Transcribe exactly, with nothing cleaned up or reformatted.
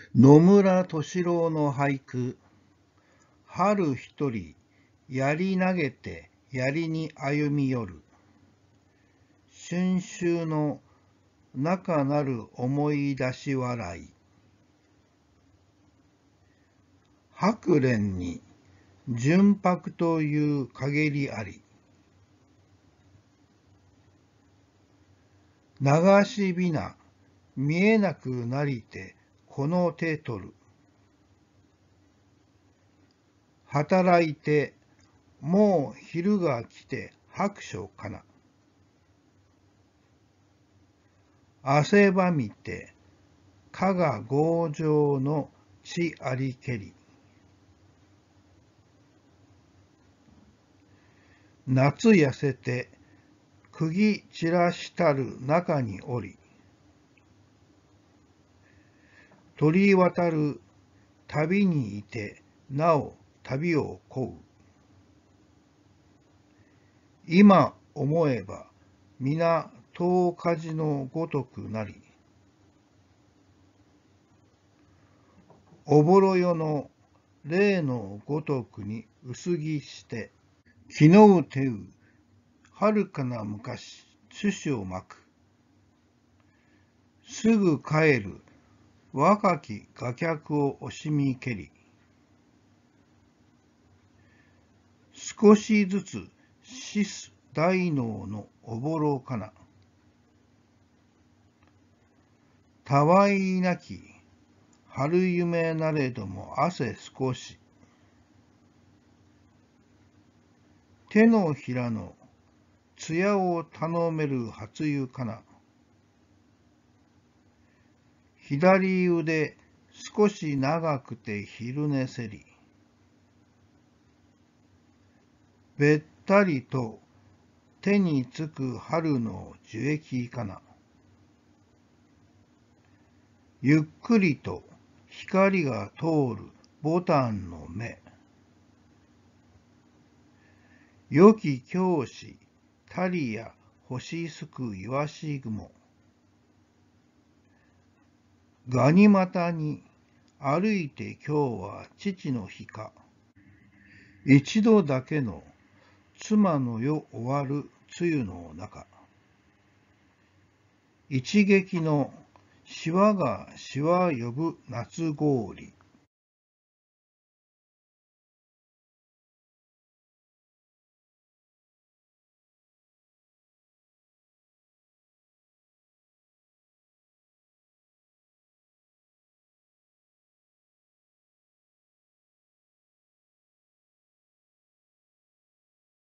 野村敏郎の俳句。春一人、槍投げて槍に歩み寄る。春秋の中なる思い出し笑い。白蓮に純白という陰りあり。流しびな見えなくなりてこの手取る。働いてもう昼が来て白書かな。汗ばみて加賀強情の地ありけり。夏痩せて釘散らしたる中におり。鳥渡る旅にいてなお旅をこう。今思えば皆十火事のごとくなり。おぼろよの霊のごとくに薄着して、昨日てう遥かな昔種子をまく。すぐ帰る若き画客を惜しみけり。少しずつ死す大脳のおぼろかな。たわいなき春夢なれども汗少し。手のひらの艶を頼める初湯かな。左腕少し長くて昼寝せり。べったりと手につく春の樹液かな。ゆっくりと光が通るボタンの目。良き教師たりや星すくいわし雲。ガニ股に歩いて今日は父の日か。一度だけの妻の世終わる梅雨の中。一撃のしわがしわ呼ぶ夏氷。